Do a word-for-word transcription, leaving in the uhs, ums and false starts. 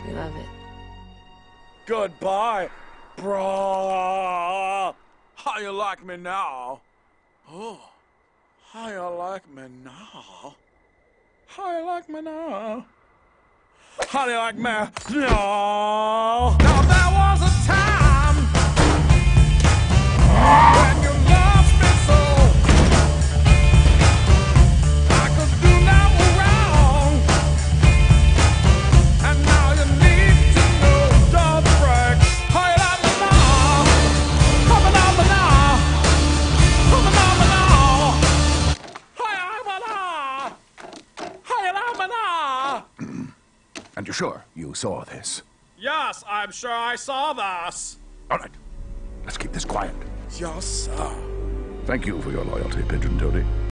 We love it. Goodbye, brah. How you like me now? Oh, how you like me now? How you like me now? How do you like me now? Now there was a time when you loved me so. I could do no wrong, and now you need to know. Don't break. How you like me now? Coming on me now. Coming on me now. How you like me now? How you like me now? And you're sure you saw this? Yes, I'm sure I saw this. All right. Let's keep this quiet. Yes, sir. Thank you for your loyalty, Pigeon Toady.